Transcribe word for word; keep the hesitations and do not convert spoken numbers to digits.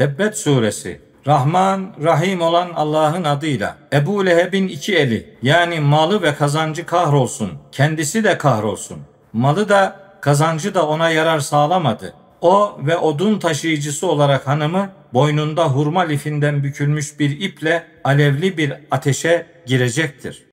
Tebbet suresi. Rahman, Rahim olan Allah'ın adıyla. Ebu Leheb'in iki eli, yani malı ve kazancı kahrolsun, kendisi de kahrolsun. Malı da kazancı da ona yarar sağlamadı. O ve odun taşıyıcısı olarak hanımı boynunda hurma lifinden bükülmüş bir iple alevli bir ateşe girecektir.